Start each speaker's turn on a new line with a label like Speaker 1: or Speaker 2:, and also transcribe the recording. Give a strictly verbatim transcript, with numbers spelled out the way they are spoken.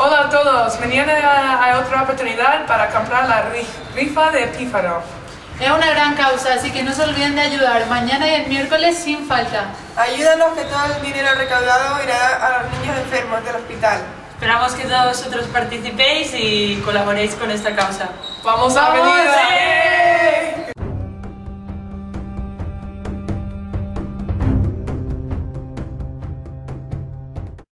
Speaker 1: Hola a todos, mañana hay otra oportunidad para comprar la rifa de Pífaro.
Speaker 2: Es una gran causa, así que no se olviden de ayudar, mañana y el miércoles sin falta.
Speaker 3: Ayúdanos, que todo el dinero recaudado irá a los niños enfermos del hospital.
Speaker 4: Esperamos que todos vosotros participéis y colaboréis con esta causa.
Speaker 1: ¡Vamos a venir!